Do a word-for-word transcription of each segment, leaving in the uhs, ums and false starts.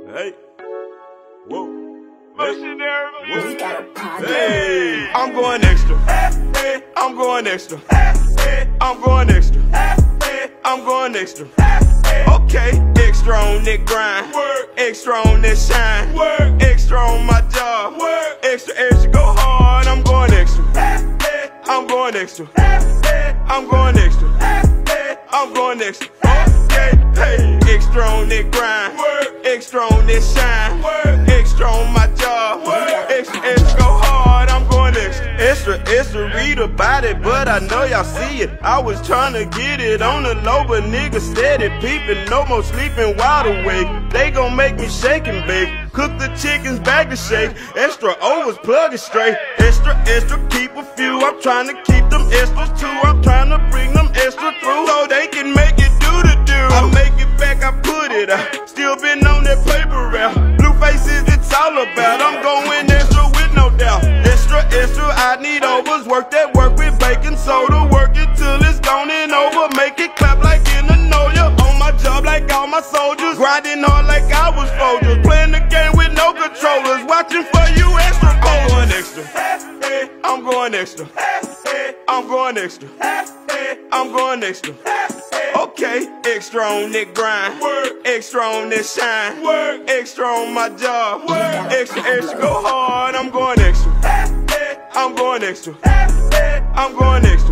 Hey. Whoa. We got a party. Hey. I'm going extra. I'm going extra. I'm going extra. I'm going extra. Okay. Extra on that grind. Work. Extra on that shine. Work. Extra on my job. Work. Extra, extra, go hard. I'm going extra. I'm going extra. I'm going extra. I'm going extra. Okay. Hey. Extra on that grind. Work. Extra on that shine. Work. Extra on my job. Work. Extra, extra, go hard. I'm going extra. Extra, extra, read about it, but I know y'all see it. I was trying to get it on the low, but niggas steady peeping. No more sleeping wide awake. They gon' make me shake and bake. Cook the chickens, bag the shake. Extra O's, plug it straight. Extra, extra, keep a few. I'm trying to keep them extras too. I'm trying to bring them extra through so they can make it do the do. I make it back, I put it out. Still been on that paper route. Blue faces, it's all about. I'm going extra with no doubt. Extra, extra, I need overs. Work that work with baking soda. Work it till it's gone and over. Make it clap like in a Noya. On my job like all my soldiers. Grinding hard like I was Folgers. Playing the game with no controllers. Watching for you extra. I'm going extra. I'm going extra. I'm going extra. I'm going extra. Okay, extra on that grind. Work. Extra on that shine. Work. Extra on my job. Work. Extra, extra, go hard. I'm going extra. I'm going extra. I'm going extra.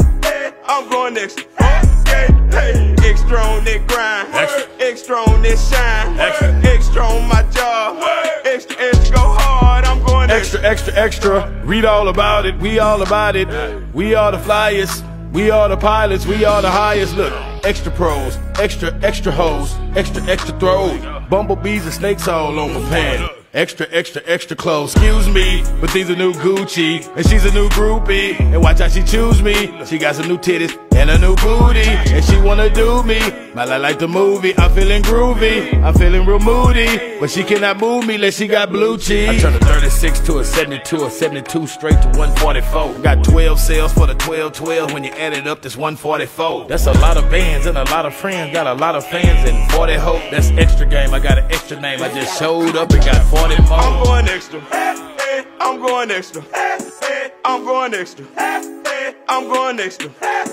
I'm going extra. Okay, hey. Extra on that grind. Extra, extra on that shine. Extra, extra on my job. Work. Extra, extra, go hard. I'm going extra. Extra, extra, extra. Read all about it. We all about it. We are the flyers. We are the pilots, we are the highest. Look, extra pros, extra, extra hoes, extra, extra throws. Bumblebees and snakes all on my pants. Extra, extra, extra clothes. Excuse me, but these are new Gucci, and she's a new groupie. And watch how she choose me. She got some new titties and a new booty, and she wanna do me. Might I like the movie? I'm feeling groovy. I'm feeling real moody, but she cannot move me unless she got blue cheese. I turned a thirty-six to a seventy-two, a seventy-two straight to one forty-four. Got twelve sales for the twelve twelve. When you add it up, that's one forty-four. That's a lot of bands and a lot of friends. Got a lot of fans and forty hope. That's extra game. I got an extra name. I just showed up and got forty. I'm going extra. I'm going extra. I'm going extra. I'm going extra.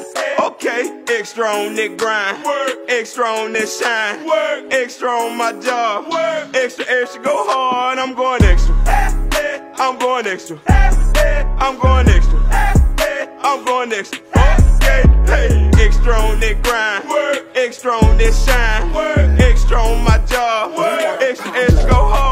Okay, extra on that grind. Work. Extra on that shine. Work. Extra on my job. Work. Extra, extra, go hard. I'm going extra. I'm going extra. I'm going extra. I'm going extra. Okay, hey. Extra on that grind. Work. Extra on that shine. Work. Extra on my job. Work. Extra, extra, go hard.